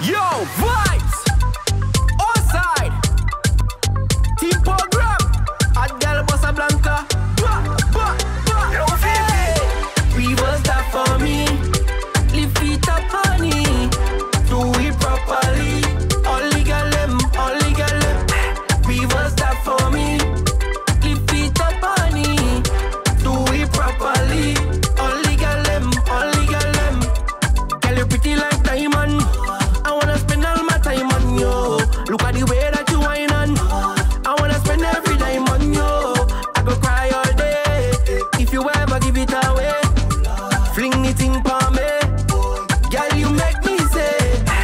Yo, vibes. Outside. Team program. Hot girl Bossa Blanca. Yo, hey. Reverse that for me. Lift it up, honey. Do it properly. All legal them. Reverse that for me. Lift it up, honey. Do it properly. All legal them. Girl, you pretty like diamond. I wanna spend all my time on you. Look at the way that you whine on. I wanna spend every dime on you. I go cry all day if you ever give it away. Fling the thing for me. Girl, you make me say,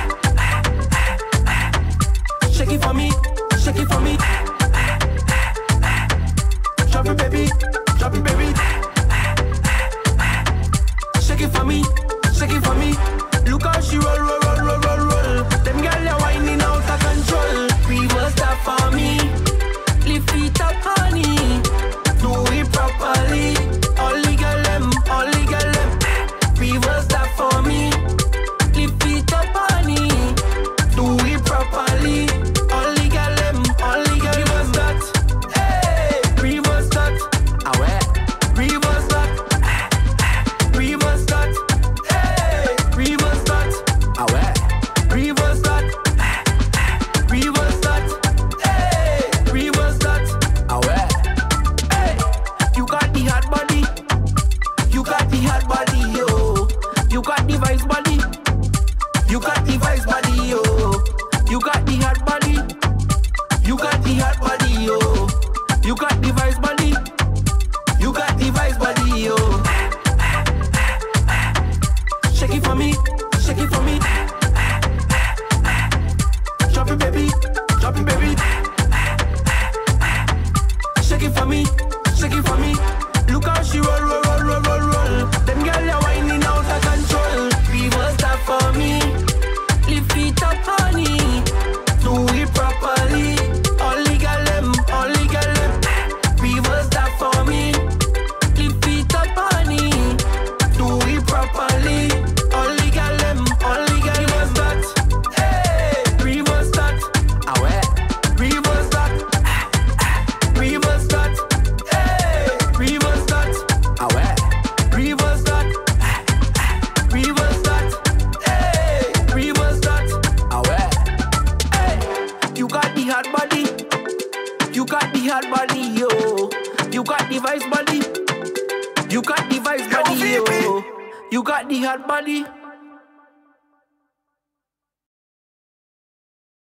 shake it for me, shake it for me. Drop it, baby, drop it, baby. Shake it for me, shake it for me. Look how she roll. Them girl are whining out of control. Reverse that for me. Lift it up, honey. Do it properly. All legal them. Reverse that for me. Lift it up, honey. Do it properly. All legal them. Reverse that. Hey, reverse that. Ah ouais. Reverse that. Reverse that. Hey, reverse that. Ah ouais. Reverse that. Reverse that. Hey, reverse that. Ah ouais. Hey, you got the hot body. You got the hot body, yo. You got the vice body. You got the vice body, yo. You got the hot body. You got the hot body, yo. You got the vice body. You got the vice body, yo. Shake it for me, shake it for me. Drop it, baby, drop it, baby. Shake it for me, shake it for me. Look how she roll. Them girl are whining out of control. Reverse that for me. Lift it up, honey. Do it properly. All legal them. Reverse that for me. Lift it up, honey. Do it properly. All legal them. Reverse that. Hey, reverse that. Ah ouais. Reverse that. Reverse that. Hey, reverse that. Ah ouais. Reverse that. Reverse that. Hey, reverse that. Ah ouais. Hey, you got the hot body. You got the hot body, yo. You got the vice body. You got the vice body, yo. You got the hot body.